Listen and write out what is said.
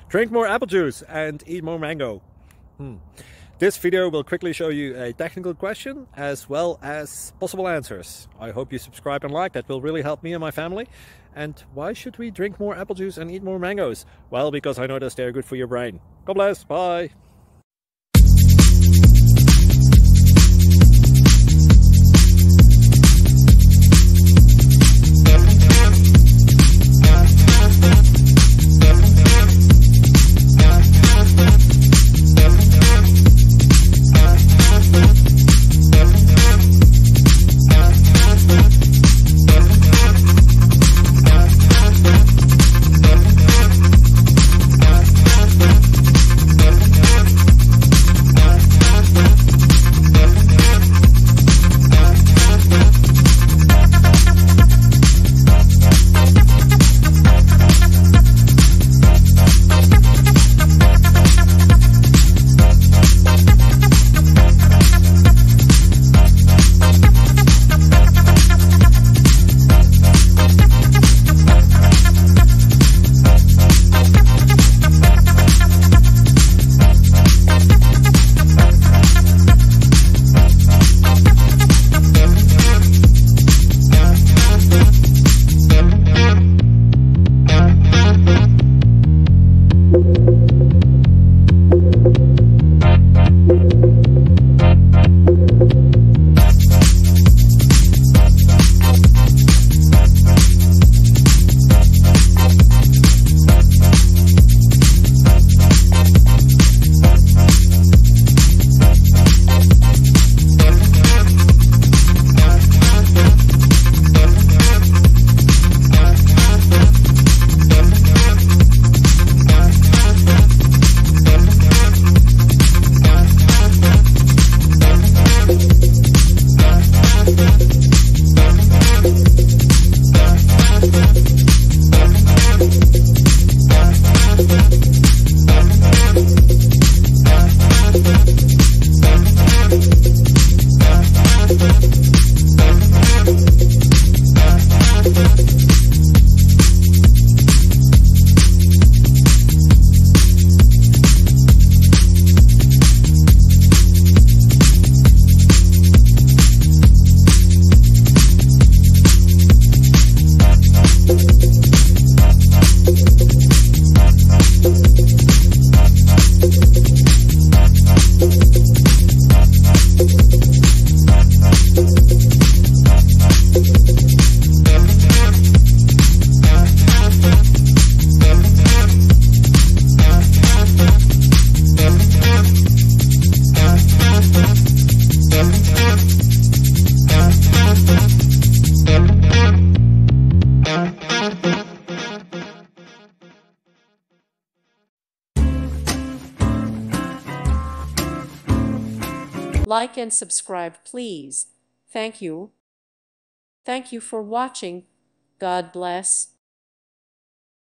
Drink more apple juice and eat more mango. This video will quickly show you a technical question as well as possible answers. I hope you subscribe and like, that will really help me and my family. And why should we drink more apple juice and eat more mangoes? Well, because I noticed they're good for your brain. God bless, bye! Like and subscribe, please. Thank you. Thank you for watching. God bless.